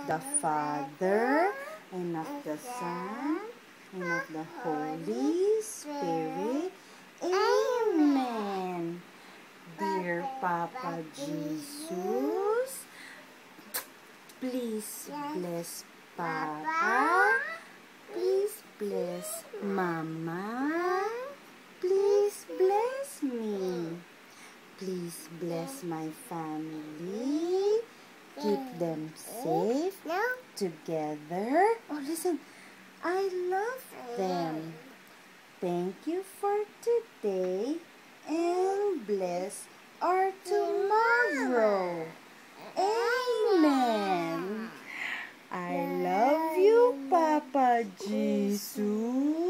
the Father, and of the Son, and of the Holy Spirit. Amen. Dear Papa Jesus, please bless Papa. Please bless Mama. Please bless me. Please bless my family. Keep them safe together. Oh, listen. I love them. Thank you for today and bless our tomorrow. Amen. I love you, Papa Jesus.